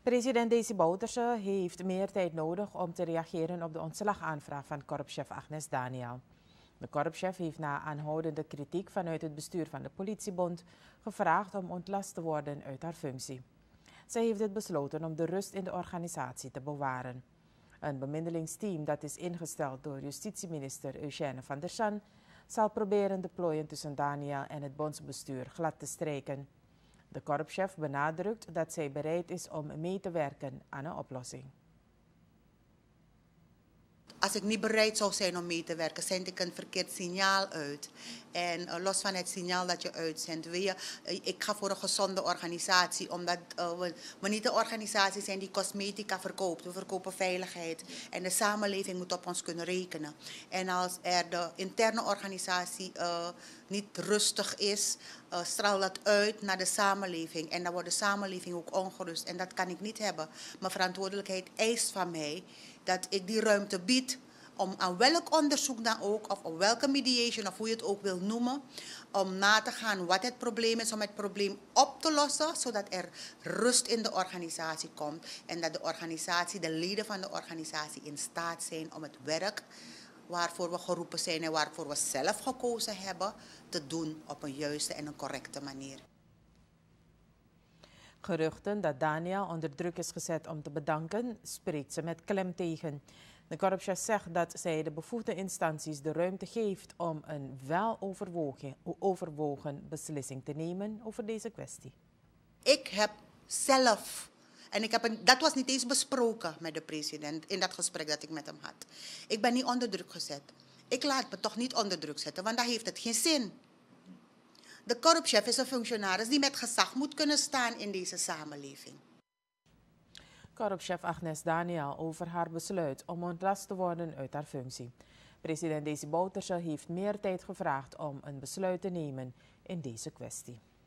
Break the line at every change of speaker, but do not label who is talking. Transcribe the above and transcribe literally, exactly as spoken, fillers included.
President Desi Bouterse heeft meer tijd nodig om te reageren op de ontslagaanvraag van korpschef Agnes Daniel. De korpschef heeft na aanhoudende kritiek vanuit het bestuur van de politiebond gevraagd om ontlast te worden uit haar functie. Zij heeft dit besloten om de rust in de organisatie te bewaren. Een bemiddelingsteam dat is ingesteld door justitieminister Eugène van der San zal proberen de plooien tussen Daniel en het bondsbestuur glad te strijken. De korpschef benadrukt dat zij bereid is om mee te werken aan een oplossing.
Als ik niet bereid zou zijn om mee te werken, zend ik een verkeerd signaal uit. En uh, los van het signaal dat je uitzendt, wil je, uh, ik ga voor een gezonde organisatie, omdat uh, we, we niet een organisatie zijn die cosmetica verkoopt. We verkopen veiligheid en de samenleving moet op ons kunnen rekenen. En als er de interne organisatie uh, niet rustig is, uh, straalt dat uit naar de samenleving. En dan wordt de samenleving ook ongerust en dat kan ik niet hebben. Mijn verantwoordelijkheid eist van mij dat ik die ruimte bied om aan welk onderzoek dan ook, of op welke mediation, of hoe je het ook wil noemen, om na te gaan wat het probleem is, om het probleem op te lossen, zodat er rust in de organisatie komt en dat de organisatie, de leden van de organisatie in staat zijn om het werk waarvoor we geroepen zijn en waarvoor we zelf gekozen hebben, te doen op een juiste en een correcte manier.
Geruchten dat Daniel onder druk is gezet om te bedanken, spreekt ze met klem tegen. De korpschef zegt dat zij de bevoegde instanties de ruimte geeft om een weloverwogen overwogen beslissing te nemen over deze kwestie.
Ik heb zelf, en ik heb een, dat was niet eens besproken met de president in dat gesprek dat ik met hem had. Ik ben niet onder druk gezet. Ik laat me toch niet onder druk zetten, want dan heeft het geen zin. De korpschef is een functionaris die met gezag moet kunnen staan in deze samenleving.
Korpschef Agnes Daniel over haar besluit om ontlast te worden uit haar functie. President Desi Bouterse heeft meer tijd gevraagd om een besluit te nemen in deze kwestie.